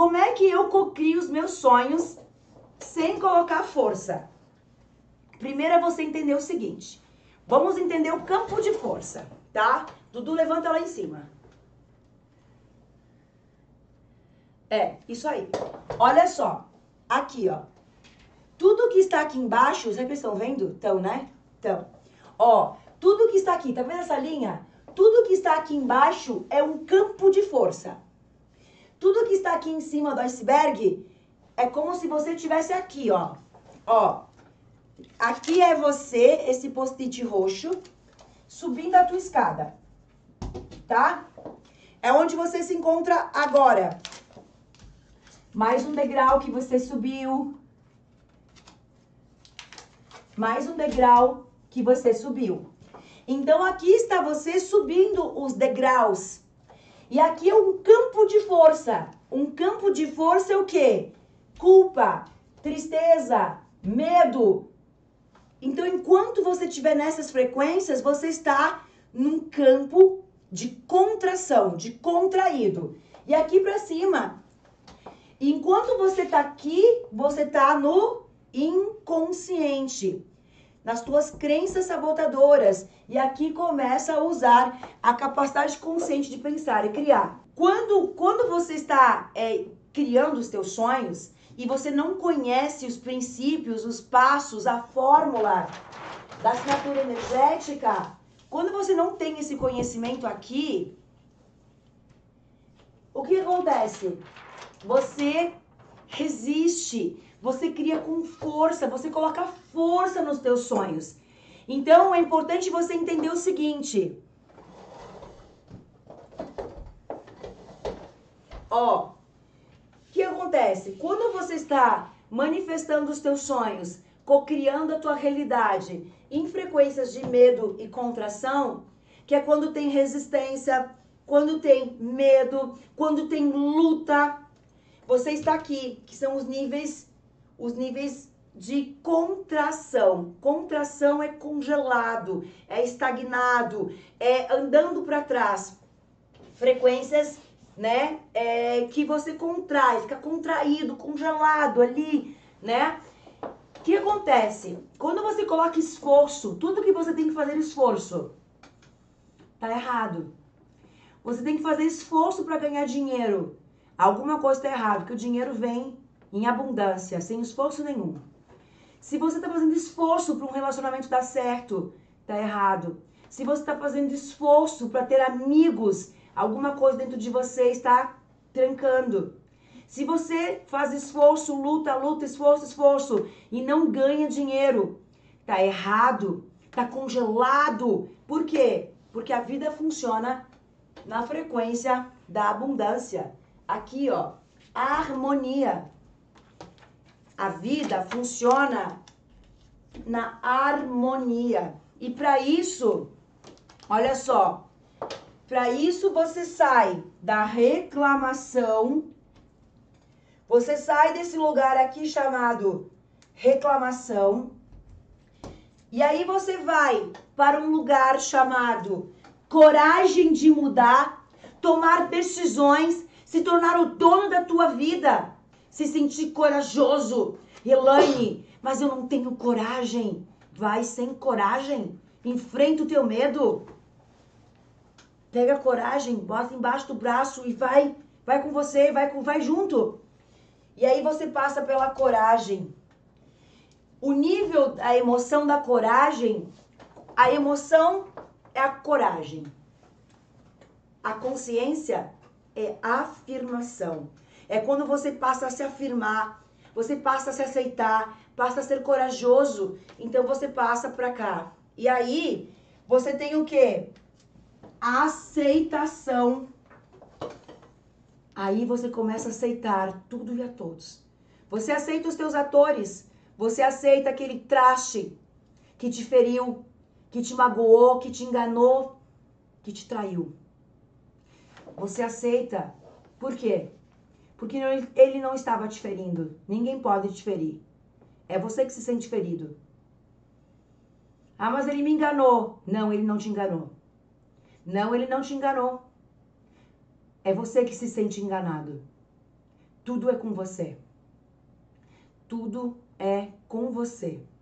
Como é que eu cocrio os meus sonhos sem colocar força? Primeiro é você entender o seguinte. Vamos entender o campo de força, tá? Dudu, levanta lá em cima. Isso aí. Olha só. Aqui, ó. Tudo que está aqui embaixo, vocês estão vendo? Estão, né? Então, ó, tudo que está aqui, tá vendo essa linha? Tudo que está aqui embaixo é um campo de força. Tudo que está aqui em cima do iceberg é como se você estivesse aqui, ó. Ó, aqui é você, esse post-it roxo, subindo a tua escada, tá? É onde você se encontra agora. Mais um degrau que você subiu. Mais um degrau que você subiu. Então, aqui está você subindo os degraus. E aqui é um campo de força. Um campo de força é o quê? Culpa, tristeza, medo. Então, enquanto você estiver nessas frequências, você está num campo de contração, de contraído. E aqui pra cima, enquanto você tá aqui, você tá no inconsciente, nas tuas crenças sabotadoras. E aqui começa a usar a capacidade consciente de pensar e criar. Quando você está criando os teus sonhos e você não conhece os princípios, os passos, a fórmula da assinatura energética, quando você não tem esse conhecimento aqui, o que acontece? Você resiste, você cria com força, você coloca força nos teus sonhos. Então, é importante você entender o seguinte. Ó, o que acontece? Quando você está manifestando os teus sonhos, cocriando a tua realidade em frequências de medo e contração, que é quando tem resistência, quando tem medo, quando tem luta, você está aqui, que são os níveis de contração. Contração é congelado, é estagnado, é andando para trás. Frequências, né, que você contrai, fica contraído, congelado ali, né? O que acontece? Quando você coloca esforço, tudo que você tem que fazer esforço, tá errado. Você tem que fazer esforço para ganhar dinheiro. Alguma coisa está errada, porque o dinheiro vem em abundância, sem esforço nenhum. Se você está fazendo esforço para um relacionamento dar certo, tá errado. Se você está fazendo esforço para ter amigos, alguma coisa dentro de você está trancando. Se você faz esforço, luta, esforço e não ganha dinheiro, tá errado, tá congelado. Por quê? Porque a vida funciona na frequência da abundância. Aqui, ó, a harmonia. A vida funciona na harmonia. E para isso, olha só, para isso você sai da reclamação, você sai desse lugar aqui chamado reclamação, e aí você vai para um lugar chamado coragem de mudar, tomar decisões, se tornar o dono da tua vida, se sentir corajoso. Elaine, mas eu não tenho coragem. Vai sem coragem, enfrenta o teu medo. Pega a coragem, bota embaixo do braço e vai com você, vai junto. E aí você passa pela coragem. O nível, a emoção da coragem, a emoção é a coragem. A consciência é a afirmação. É quando você passa a se afirmar, você passa a se aceitar, passa a ser corajoso, então você passa pra cá. E aí, você tem o quê? A aceitação. Aí você começa a aceitar tudo e a todos. Você aceita os teus atores, você aceita aquele traste que te feriu, que te magoou, que te enganou, que te traiu. Você aceita. Por quê? Porque ele não estava te ferindo. Ninguém pode te ferir. É você que se sente ferido. Ah, mas ele me enganou. Não, ele não te enganou. Não, ele não te enganou. É você que se sente enganado. Tudo é com você. Tudo é com você.